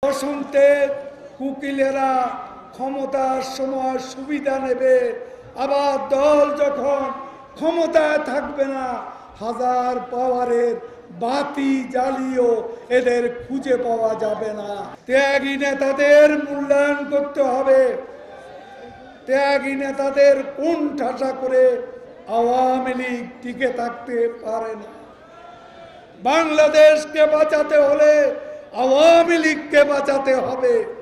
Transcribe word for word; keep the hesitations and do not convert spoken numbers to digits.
বসন্তের কুকিলেরা ক্ষমতার সময় সুবিধা নেবে, আবার দল যখন ক্ষমতায় থাকবে না হাজার পাওয়ারের বাতি জ্বালিয়েও এদের খুঁজে পাওয়া যাবে না। ত্যাগী নেতাদের মূল্যায়ন করতে হবে। ত্যাগী নেতাদের কোন ঠাসা করে আওয়ামী লীগ টিকে থাকতে পারে না। বাংলাদেশকে বাঁচাতে হলে আওয়ামী লীগকে বাঁচাতে হবে।